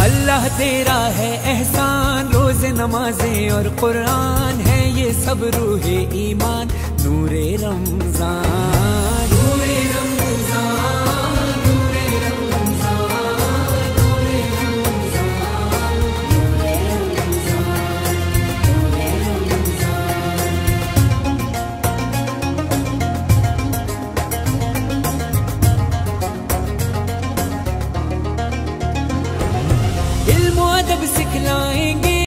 अल्लाह तेरा है एहसान, रोज़े नमाजें और कुरान है ये सब रूहे ईमान, नूरे रमजान।